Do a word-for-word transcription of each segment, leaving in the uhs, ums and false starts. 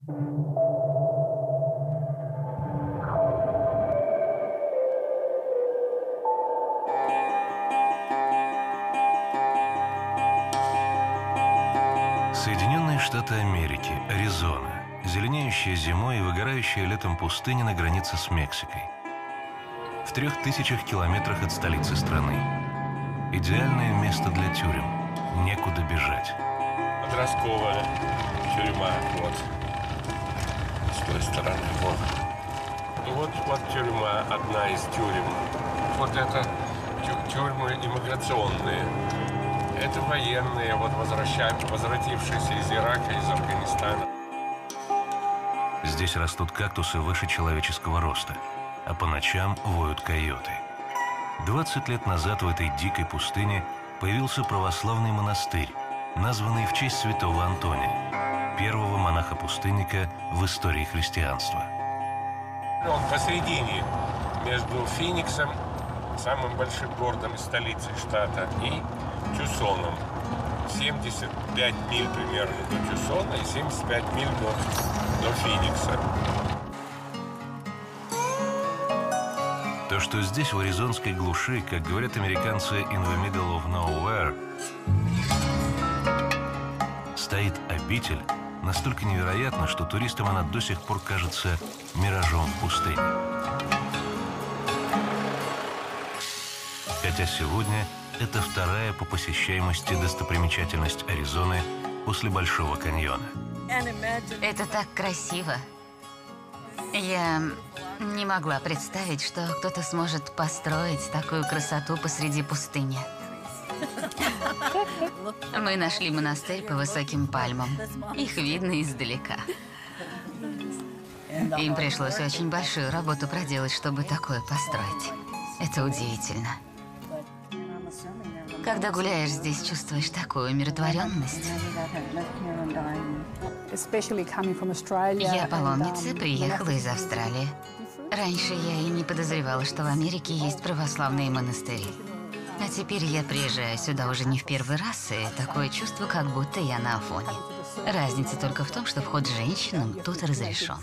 Соединенные Штаты Америки, Аризона. Зеленеющая зимой и выгорающая летом пустыня на границе с Мексикой. В трех тысячах километрах от столицы страны. Идеальное место для тюрем. Некуда бежать. Подростковая тюрьма, вот. С той стороны, вот. И вот, вот тюрьма, одна из тюрем. Вот это тю тюрьмы иммиграционные. Это военные, вот возвратившиеся из Ирака, из Афганистана. Здесь растут кактусы выше человеческого роста, а по ночам воют койоты. двадцать лет назад в этой дикой пустыне появился православный монастырь, названный в честь святого Антония, первого монаха-пустынника в истории христианства. Он посередине между Фениксом, самым большим городом и столицей штата, и Тюсоном. семьдесят пять миль примерно до Тюсона и семьдесят пять миль до, до Феникса. То, что здесь, в аризонской глуши, как говорят американцы, in the middle of nowhere, стоит обитель, настолько невероятно, что туристам она до сих пор кажется миражом в пустыне. Хотя сегодня это вторая по посещаемости достопримечательность Аризоны после Большого каньона. Это так красиво. Я не могла представить, что кто-то сможет построить такую красоту посреди пустыни. Мы нашли монастырь по высоким пальмам. Их видно издалека. Им пришлось очень большую работу проделать, чтобы такое построить. Это удивительно. Когда гуляешь здесь, чувствуешь такую умиротворенность. Я паломница, приехала из Австралии. Раньше я и не подозревала, что в Америке есть православные монастыри. А теперь я приезжаю сюда уже не в первый раз, и такое чувство, как будто я на Афоне. Разница только в том, что вход женщинам тут разрешен.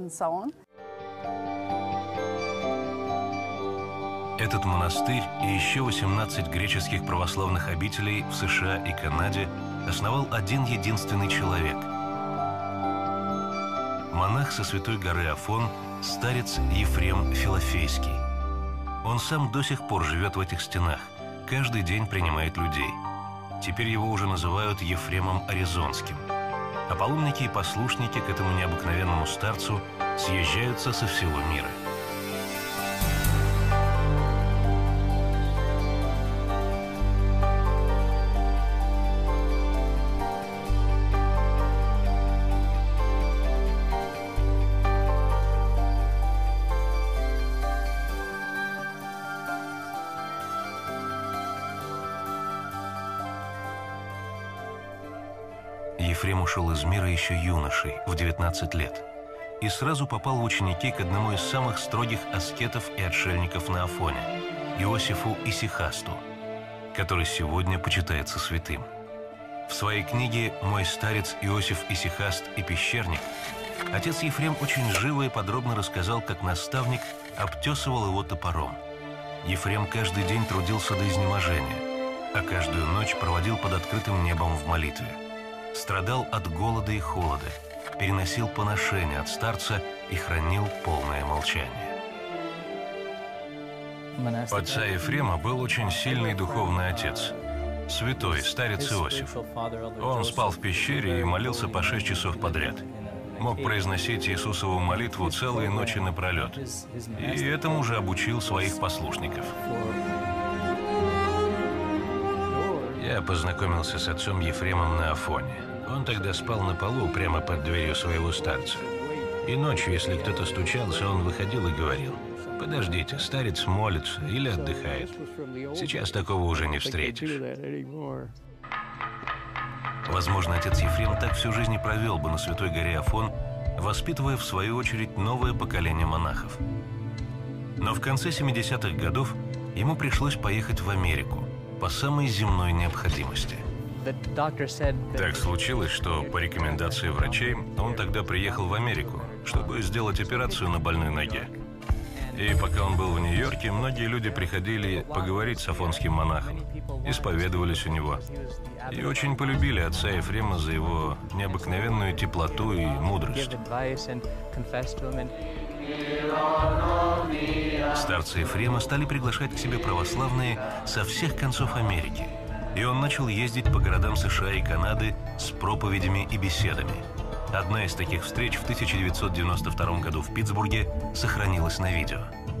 Этот монастырь и еще восемнадцать греческих православных обителей в США и Канаде основал один единственный человек. Монах со святой горы Афон, старец Ефрем Филофейский. Он сам до сих пор живет в этих стенах, каждый день принимает людей. Теперь его уже называют Ефремом Аризонским. А паломники и послушники к этому необыкновенному старцу съезжаются со всего мира. Ефрем ушел из мира еще юношей, в девятнадцать лет, и сразу попал в ученики к одному из самых строгих аскетов и отшельников на Афоне, Иосифу Исихасту, который сегодня почитается святым. В своей книге «Мой старец Иосиф Исихаст и пещерник» отец Ефрем очень живо и подробно рассказал, как наставник обтесывал его топором. Ефрем каждый день трудился до изнеможения, а каждую ночь проводил под открытым небом в молитве. Страдал от голода и холода, переносил поношения от старца и хранил полное молчание. У отца Ефрема был очень сильный духовный отец, святой, старец Иосиф. Он спал в пещере и молился по шесть часов подряд. Мог произносить Иисусову молитву целые ночи напролет. И этому же обучил своих послушников. Я познакомился с отцом Ефремом на Афоне. Он тогда спал на полу прямо под дверью своего старца. И ночью, если кто-то стучался, он выходил и говорил: «Подождите, старец молится или отдыхает. Сейчас такого уже не встретишь». Возможно, отец Ефрем так всю жизнь и провел бы на Святой горе Афон, воспитывая в свою очередь новое поколение монахов. Но в конце семидесятых годов ему пришлось поехать в Америку по самой земной необходимости. Так случилось, что по рекомендации врачей он тогда приехал в Америку, чтобы сделать операцию на больной ноге. И пока он был в Нью-Йорке, многие люди приходили поговорить с афонским монахом, исповедовались у него. И очень полюбили отца Ефрема за его необыкновенную теплоту и мудрость. Старца Ефрема стали приглашать к себе православные со всех концов Америки. И он начал ездить по городам США и Канады с проповедями и беседами. Одна из таких встреч в тысяча девятьсот девяносто втором году в Питтсбурге сохранилась на видео.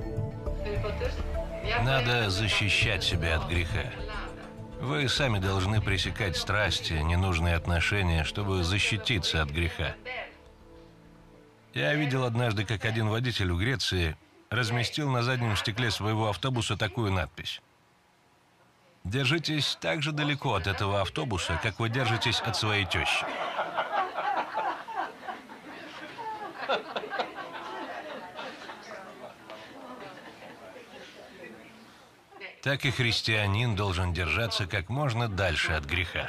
Надо защищать себя от греха. Вы сами должны пресекать страсти, ненужные отношения, чтобы защититься от греха. Я видел однажды, как один водитель в Греции разместил на заднем стекле своего автобуса такую надпись: «Держитесь так же далеко от этого автобуса, как вы держитесь от своей тещи». Так и христианин должен держаться как можно дальше от греха.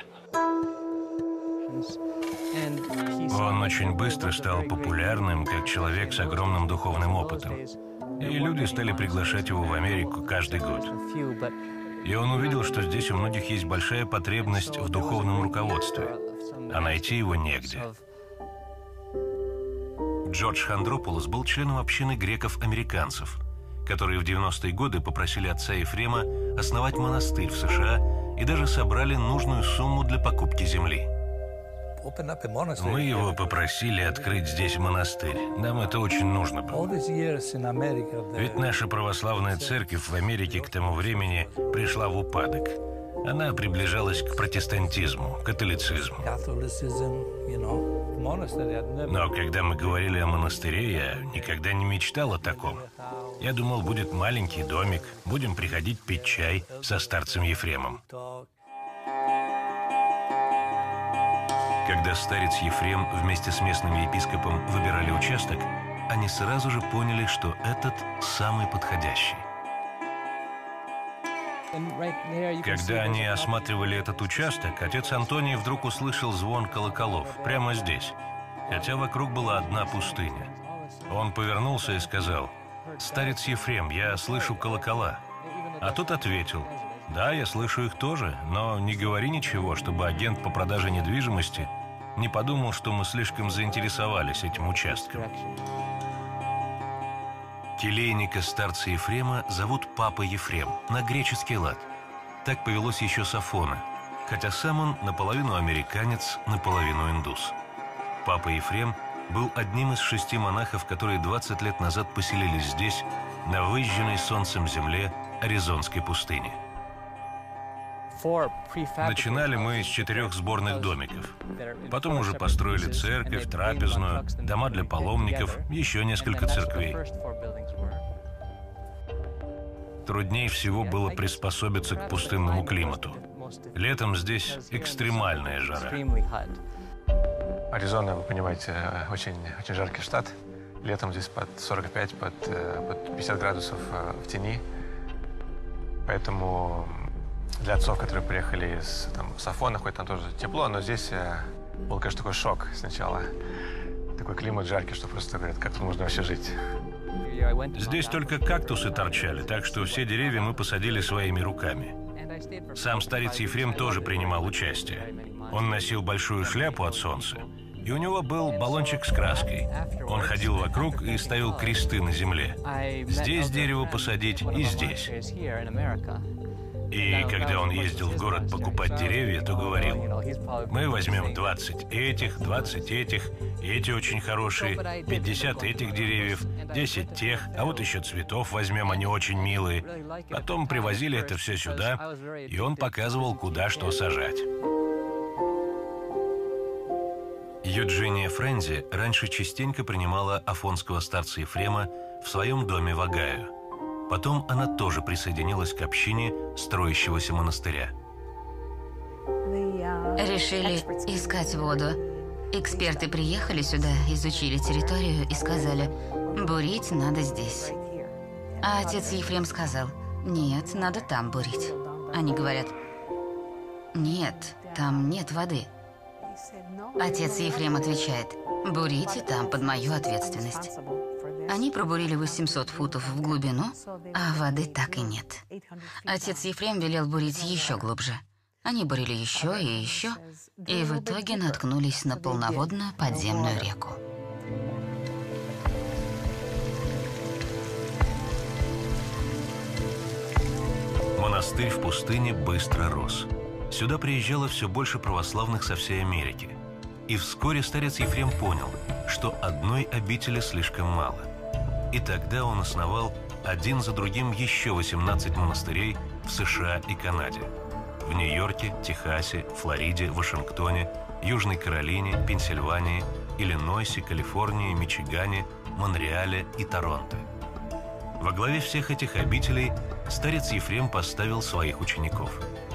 Он очень быстро стал популярным, как человек с огромным духовным опытом. И люди стали приглашать его в Америку каждый год. И он увидел, что здесь у многих есть большая потребность в духовном руководстве, а найти его негде. Джордж Хандропулос был членом общины греков-американцев, которые в девяностые годы попросили отца Ефрема основать монастырь в США и даже собрали нужную сумму для покупки земли. Мы его попросили открыть здесь монастырь. Нам это очень нужно было. Ведь наша православная церковь в Америке к тому времени пришла в упадок. Она приближалась к протестантизму, католицизму. Но когда мы говорили о монастыре, я никогда не мечтал о таком. Я думал, будет маленький домик, будем приходить пить чай со старцем Ефремом. Когда старец Ефрем вместе с местным епископом выбирали участок, они сразу же поняли, что этот самый подходящий. Когда они осматривали этот участок, отец Антоний вдруг услышал звон колоколов прямо здесь, хотя вокруг была одна пустыня. Он повернулся и сказал: «Старец Ефрем, я слышу колокола». А тот ответил: «Да, я слышу их тоже, но не говори ничего, чтобы агент по продаже недвижимости не подумал, что мы слишком заинтересовались этим участком». Келейника старца Ефрема зовут Папа Ефрем, на греческий лад. Так повелось еще с Афона, хотя сам он наполовину американец, наполовину индус. Папа Ефрем был одним из шести монахов, которые двадцать лет назад поселились здесь, на выжженной солнцем земле Аризонской пустыни. Начинали мы с четырех сборных домиков. Потом уже построили церковь, трапезную, дома для паломников, еще несколько церквей. Труднее всего было приспособиться к пустынному климату. Летом здесь экстремальная жара. Аризона, вы понимаете, очень, очень жаркий штат. Летом здесь под сорок пять, под, под пятьдесят градусов в тени. Поэтому для отцов, которые приехали из, там, с Афона, хоть там тоже тепло, но здесь был, конечно, такой шок сначала. Такой климат жаркий, что просто говорят, как тут можно вообще жить. Здесь только кактусы торчали, так что все деревья мы посадили своими руками. Сам старец Ефрем тоже принимал участие. Он носил большую шляпу от солнца, и у него был баллончик с краской. Он ходил вокруг и ставил кресты на земле. Здесь дерево посадить и здесь. И когда он ездил в город покупать деревья, то говорил: мы возьмем двадцать этих, двадцать этих, и эти очень хорошие, пятьдесят этих деревьев, десять тех, а вот еще цветов возьмем, они очень милые. Потом привозили это все сюда, и он показывал, куда что сажать. Юджиния Френзи раньше частенько принимала афонского старца Ефрема в своем доме в Огайо. Потом она тоже присоединилась к общине строящегося монастыря. Решили искать воду. Эксперты приехали сюда, изучили территорию и сказали: бурить надо здесь. А отец Ефрем сказал: нет, надо там бурить. Они говорят: нет, там нет воды. Отец Ефрем отвечает: бурите там под мою ответственность. Они пробурили восемьсот футов в глубину, а воды так и нет. Отец Ефрем велел бурить еще глубже. Они бурили еще и еще, и в итоге наткнулись на полноводную подземную реку. Монастырь в пустыне быстро рос. Сюда приезжало все больше православных со всей Америки. И вскоре старец Ефрем понял, что одной обители слишком мало. И тогда он основал один за другим еще восемнадцать монастырей в США и Канаде. В Нью-Йорке, Техасе, Флориде, Вашингтоне, Южной Каролине, Пенсильвании, Иллинойсе, Калифорнии, Мичигане, Монреале и Торонто. Во главе всех этих обителей старец Ефрем поставил своих учеников.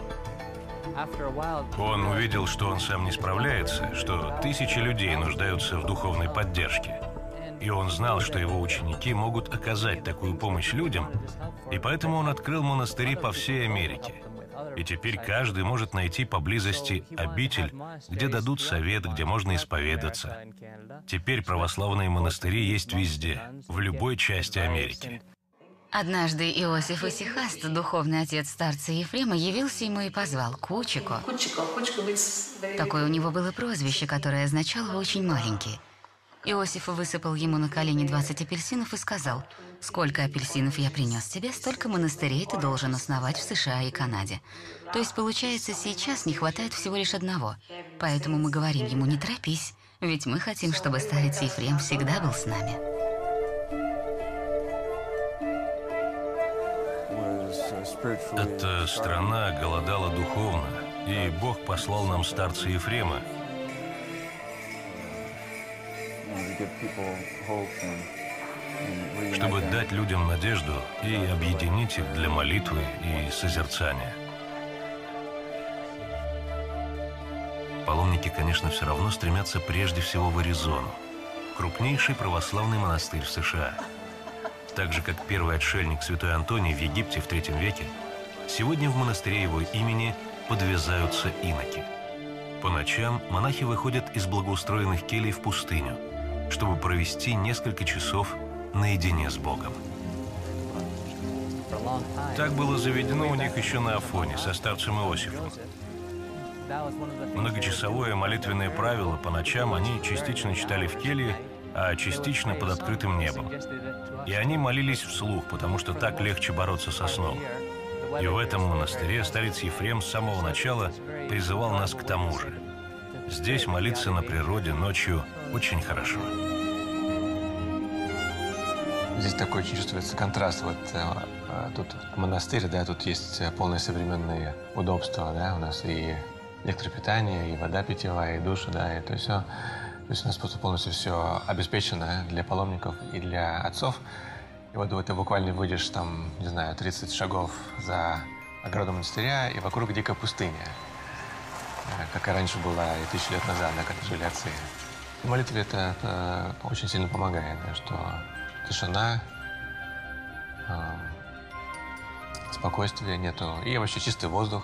Он увидел, что он сам не справляется, что тысячи людей нуждаются в духовной поддержке. И он знал, что его ученики могут оказать такую помощь людям, и поэтому он открыл монастыри по всей Америке. И теперь каждый может найти поблизости обитель, где дадут совет, где можно исповедаться. Теперь православные монастыри есть везде, в любой части Америки. Однажды Иосиф Исихаст, духовный отец старца Ефрема, явился ему и позвал Кучико. Такое у него было прозвище, которое означало «очень маленький». Иосиф высыпал ему на колени двадцать апельсинов и сказал: «Сколько апельсинов я принес тебе, столько монастырей ты должен основать в США и Канаде». То есть, получается, сейчас не хватает всего лишь одного. Поэтому мы говорим ему: не торопись, ведь мы хотим, чтобы старец Ефрем всегда был с нами. Эта страна голодала духовно, и Бог послал нам старца Ефрема, чтобы дать людям надежду и объединить их для молитвы и созерцания. Паломники, конечно, все равно стремятся прежде всего в Аризону, крупнейший православный монастырь в США. Так же, как первый отшельник святой Антоний в Египте в третьем веке, сегодня в монастыре его имени подвязаются иноки. По ночам монахи выходят из благоустроенных келий в пустыню, чтобы провести несколько часов наедине с Богом. Так было заведено у них еще на Афоне со старцем Иосифом. Многочасовое молитвенное правило: по ночам они частично читали в келье, а частично под открытым небом. И они молились вслух, потому что так легче бороться со сном. И в этом монастыре старец Ефрем с самого начала призывал нас к тому же. Здесь молиться на природе ночью очень хорошо. Здесь такой очень чувствуется контраст. Вот тут монастырь, да, тут есть полное современные удобства, да, у нас и электропитание, и вода питьевая, и душ, да, и то есть все. То есть у нас просто полностью все обеспечено для паломников и для отцов. И вот, вот ты буквально выйдешь там, не знаю, тридцать шагов за ограду монастыря, и вокруг дикая пустыня, как и раньше была и тысячу лет назад, да, когда жили отцы. В молитве это, это очень сильно помогает, да, что тишина, э, спокойствия нету, и вообще чистый воздух.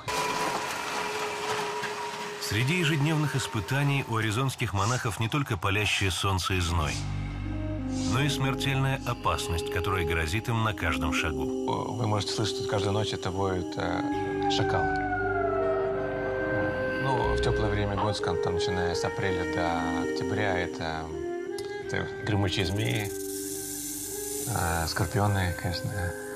Среди ежедневных испытаний у аризонских монахов не только палящее солнце и зной, но и смертельная опасность, которая грозит им на каждом шагу. Вы можете слышать, что каждую ночь это воют э, шакалы. Ну, в теплое время года, скажем, там, начиная с апреля до октября, это, это гремучие змеи, э, скорпионы, конечно.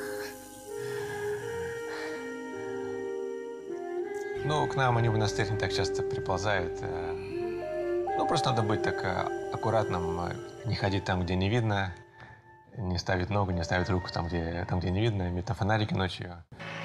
Ну, к нам они в монастырь не так часто приползают. Ну, просто надо быть так аккуратным, не ходить там, где не видно, не ставить ногу, не ставить руку там, где, там, где не видно, иметь на фонарики ночью.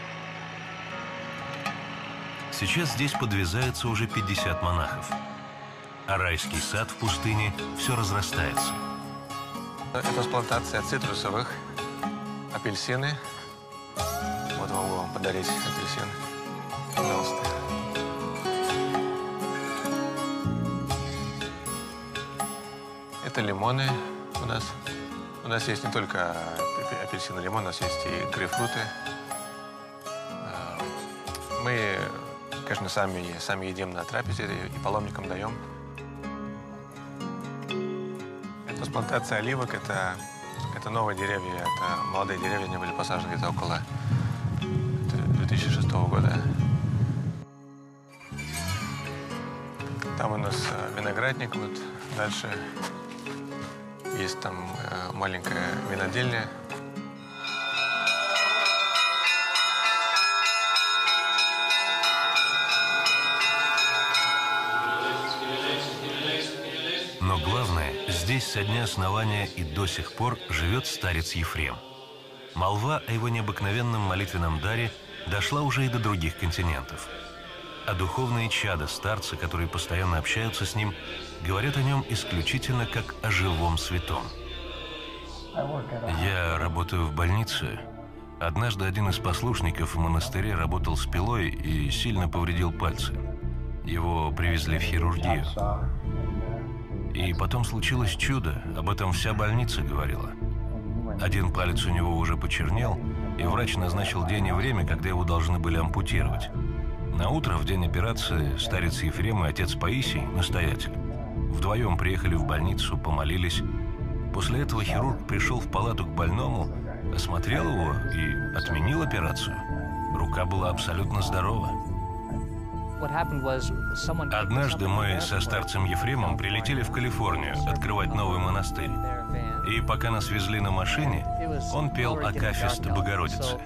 Сейчас здесь подвязается уже пятьдесят монахов, а райский сад в пустыне все разрастается. Это с плантация цитрусовых, апельсины. Вот могу вам подарить апельсин. Пожалуйста. Это лимоны у нас. У нас есть не только апельсины и лимон, у нас есть и грейпфруты. Мы конечно, сами, сами едим на трапезе и паломникам даем. Это плантация оливок, это, это новые деревья, это молодые деревья, они были посажены где-то около две тысячи шестого года. Там у нас виноградник, вот дальше есть там маленькая винодельня. Но главное, здесь со дня основания и до сих пор живет старец Ефрем. Молва о его необыкновенном молитвенном даре дошла уже и до других континентов. А духовные чада старца, которые постоянно общаются с ним, говорят о нем исключительно как о живом святом. Я работаю в больнице. Однажды один из послушников в монастыре работал с пилой и сильно повредил пальцы. Его привезли в хирургию. И потом случилось чудо, об этом вся больница говорила. Один палец у него уже почернел, и врач назначил день и время, когда его должны были ампутировать. На утро, в день операции, старец Ефрем и отец Паисий, настоятель, вдвоем приехали в больницу, помолились. После этого хирург пришел в палату к больному, осмотрел его и отменил операцию. Рука была абсолютно здорова. Однажды мы со старцем Ефремом прилетели в Калифорнию открывать новый монастырь. И пока нас везли на машине, он пел акафист Богородицы.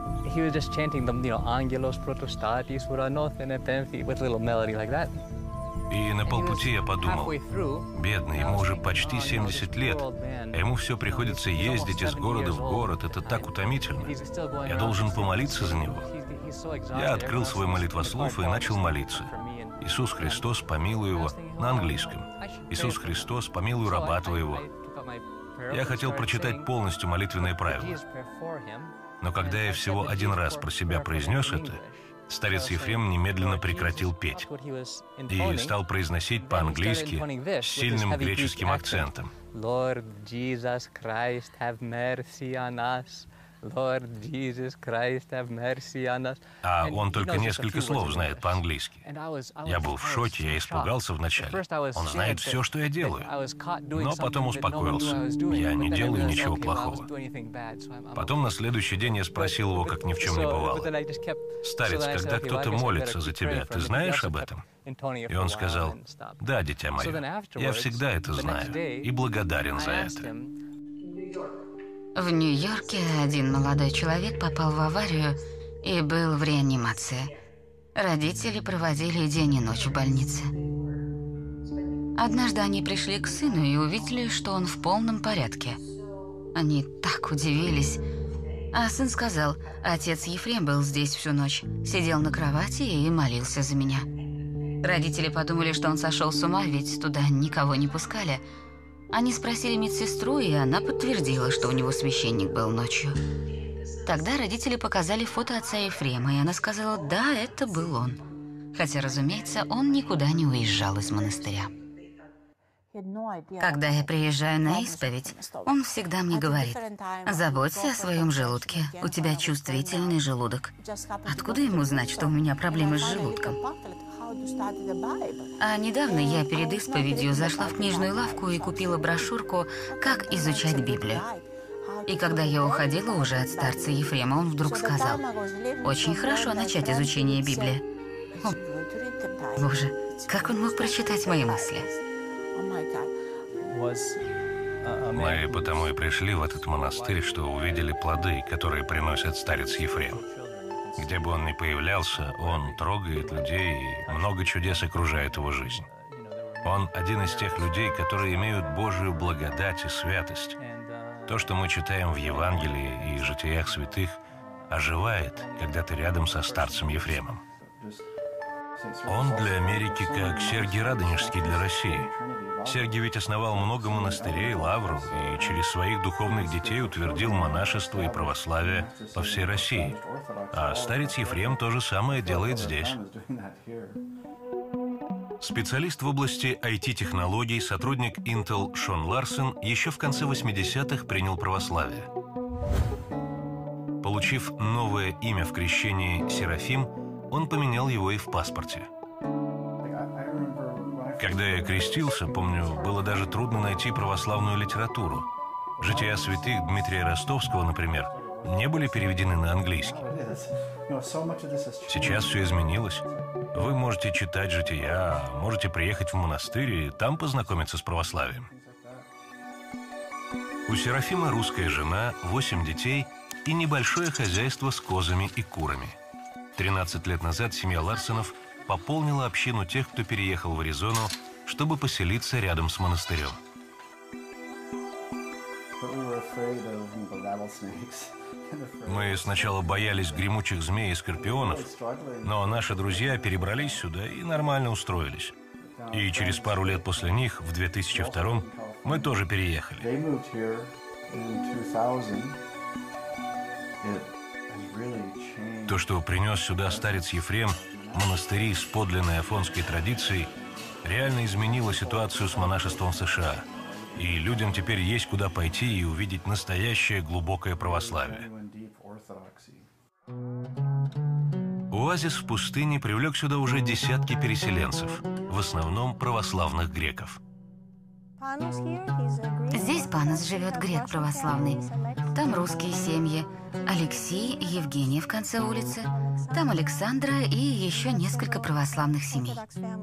И на полпути я подумал, бедный, ему уже почти семьдесят лет, а ему все приходится ездить из города в город, это так утомительно. Я должен помолиться за него. Я открыл свой молитвослов и начал молиться. Иисус Христос, помилуй его, на английском. Иисус Христос, помилуй раба твоего. Я хотел прочитать полностью молитвенные правила. Но когда я всего один раз про себя произнес это, старец Ефрем немедленно прекратил петь и стал произносить по-английски с сильным греческим акцентом. Lord Jesus Christ, have mercy on us. Lord Jesus Christ, have mercy on us. А он только несколько слов знает по-английски. Я был в шоке, я испугался вначале. Он знает все, что я делаю. Но потом успокоился. Я не делаю ничего плохого. Потом на следующий день я спросил его, как ни в чем не бывало. Старец, когда кто-то молится за тебя, ты знаешь об этом? И он сказал, да, дитя мое, я всегда это знаю и благодарен за это. В Нью-Йорке один молодой человек попал в аварию и был в реанимации. Родители проводили день и ночь в больнице. Однажды они пришли к сыну и увидели, что он в полном порядке. Они так удивились. А сын сказал, отец Ефрем был здесь всю ночь, сидел на кровати и молился за меня. Родители подумали, что он сошел с ума, ведь туда никого не пускали. Они спросили медсестру, и она подтвердила, что у него священник был ночью. Тогда родители показали фото отца Ефрема, и она сказала, да, это был он. Хотя, разумеется, он никуда не уезжал из монастыря. Когда я приезжаю на исповедь, он всегда мне говорит, заботься о своем желудке, у тебя чувствительный желудок. Откуда ему знать, что у меня проблемы с желудком? А недавно я перед исповедью зашла в книжную лавку и купила брошюрку «Как изучать Библию». И когда я уходила уже от старца Ефрема, он вдруг сказал, «Очень хорошо начать изучение Библии». О, Боже, как он мог прочитать мои мысли? Мы потому и пришли в этот монастырь, что увидели плоды, которые приносит старец Ефрем. Где бы он ни появлялся, он трогает людей, и много чудес окружает его жизнь. Он один из тех людей, которые имеют Божию благодать и святость. То, что мы читаем в Евангелии и житиях святых, оживает, когда ты рядом со старцем Ефремом. Он для Америки как Сергий Радонежский для России. Сергий ведь основал много монастырей, лавру, и через своих духовных детей утвердил монашество и православие по всей России. А старец Ефрем то же самое делает здесь. Специалист в области ай ти-технологий, сотрудник Intel Шон Ларсен еще в конце восьмидесятых принял православие. Получив новое имя в крещении Серафим, он поменял его и в паспорте. Когда я крестился, помню, было даже трудно найти православную литературу. Жития святых Дмитрия Ростовского, например, не были переведены на английский. Сейчас все изменилось. Вы можете читать жития, можете приехать в монастырь и там познакомиться с православием. У Серафима русская жена, восемь детей и небольшое хозяйство с козами и курами. тринадцать лет назад семья Ларсонов пополнила общину тех, кто переехал в Аризону, чтобы поселиться рядом с монастырем. Мы сначала боялись гремучих змей и скорпионов, но наши друзья перебрались сюда и нормально устроились. И через пару лет после них, в две тысячи втором, мы тоже переехали. То, что принес сюда старец Ефрем, монастыри с подлинной афонской традицией, реально изменило ситуацию с монашеством в США. И людям теперь есть куда пойти и увидеть настоящее глубокое православие. Оазис в пустыне привлек сюда уже десятки переселенцев, в основном православных греков. Здесь Панос живет, грек православный. Там русские семьи. Алексей и Евгения в конце улицы. Там Александра и еще несколько православных семей.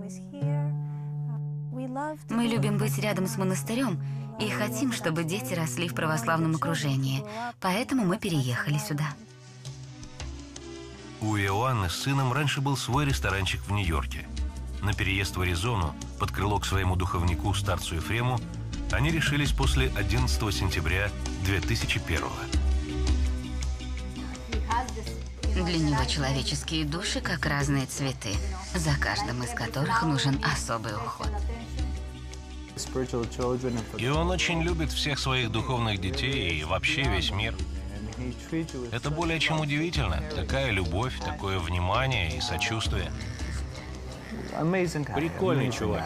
Мы любим быть рядом с монастырем и хотим, чтобы дети росли в православном окружении. Поэтому мы переехали сюда. У Иоанны с сыном раньше был свой ресторанчик в Нью-Йорке. На переезд в Аризону под крыло к своему духовнику, старцу Ефрему, они решились после одиннадцатого сентября две тысячи первого. Для него человеческие души как разные цветы, за каждым из которых нужен особый уход. И он очень любит всех своих духовных детей и вообще весь мир. Это более чем удивительно. Такая любовь, такое внимание и сочувствие. Прикольный чувак.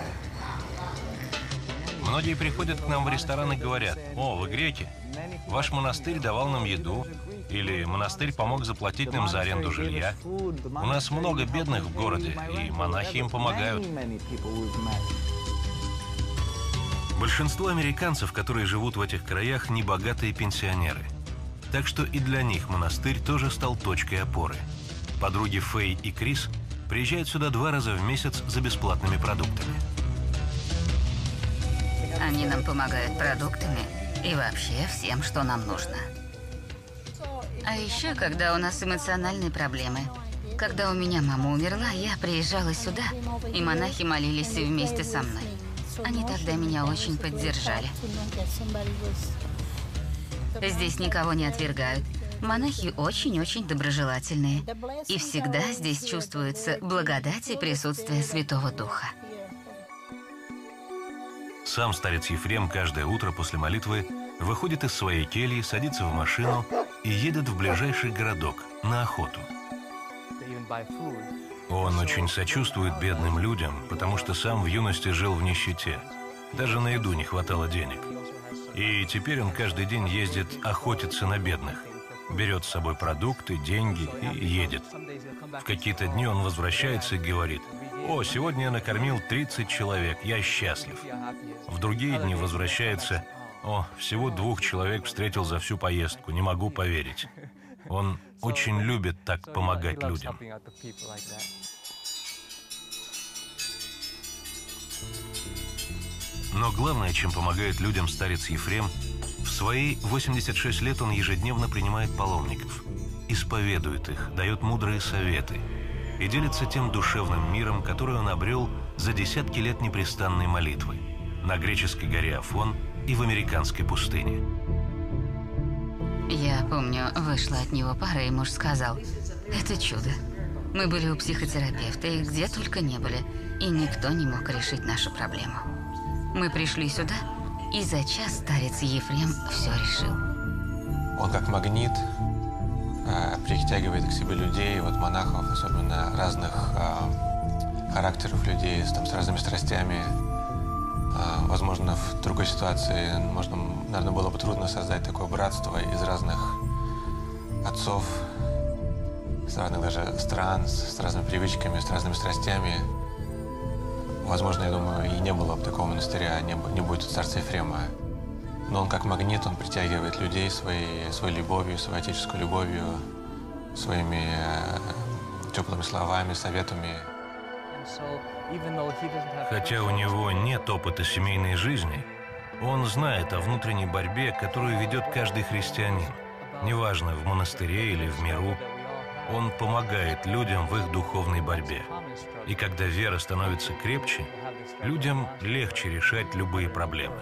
Многие приходят к нам в ресторан и говорят: «О, вы греки? Ваш монастырь давал нам еду». Или монастырь помог заплатить нам за аренду жилья. У нас много бедных в городе, и монахи им помогают. Большинство американцев, которые живут в этих краях, небогатые пенсионеры. Так что и для них монастырь тоже стал точкой опоры. Подруги Фэй и Крис приезжают сюда два раза в месяц за бесплатными продуктами. Они нам помогают продуктами и вообще всем, что нам нужно. А еще, когда у нас эмоциональные проблемы. Когда у меня мама умерла, я приезжала сюда, и монахи молились вместе со мной. Они тогда меня очень поддержали. Здесь никого не отвергают. Монахи очень-очень доброжелательные. И всегда здесь чувствуется благодать и присутствие Святого Духа. Сам старец Ефрем каждое утро после молитвы выходит из своей кельи, садится в машину и едет в ближайший городок на охоту. Он очень сочувствует бедным людям, потому что сам в юности жил в нищете. Даже на еду не хватало денег. И теперь он каждый день ездит охотиться на бедных. Берет с собой продукты, деньги и едет. В какие-то дни он возвращается и говорит: «О, сегодня я накормил тридцать человек, я счастлив». В другие дни возвращается: «О, всего двух человек встретил за всю поездку, не могу поверить». Он очень любит так помогать людям. Но главное, чем помогает людям старец Ефрем, в свои восемьдесят шесть лет он ежедневно принимает паломников, исповедует их, дает мудрые советы и делится тем душевным миром, который он обрел за десятки лет непрестанной молитвы на греческой горе Афон и в американской пустыне. Я помню, вышла от него пара, и муж сказал: «Это чудо. Мы были у психотерапевта, и где только не были, и никто не мог решить нашу проблему. Мы пришли сюда, и за час старец Ефрем все решил». Он как магнит э, притягивает к себе людей, вот монахов, особенно разных э, характеров людей, там, с разными страстями. Э, возможно, в другой ситуации можно, наверное, было бы трудно создать такое братство из разных отцов, с разных даже стран, с разными привычками, с разными страстями. Возможно, я думаю, и не было бы такого монастыря, не, не будет царства Ефрема. Но он как магнит, он притягивает людей своей, своей любовью, своей отеческой любовью, своими э, теплыми словами, советами. Хотя у него нет опыта семейной жизни, он знает о внутренней борьбе, которую ведет каждый христианин. Неважно, в монастыре или в миру, он помогает людям в их духовной борьбе. И когда вера становится крепче, людям легче решать любые проблемы.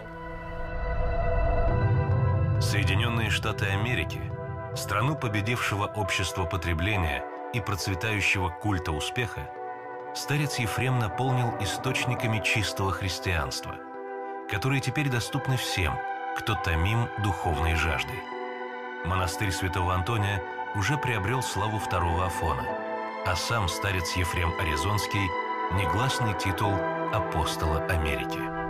Соединенные Штаты Америки, страну победившего общества потребления и процветающего культа успеха, старец Ефрем наполнил источниками чистого христианства, которые теперь доступны всем, кто томим духовной жаждой. Монастырь святого Антония уже приобрел славу второго Афона, а сам старец Ефрем Аризонский – негласный титул апостола Америки.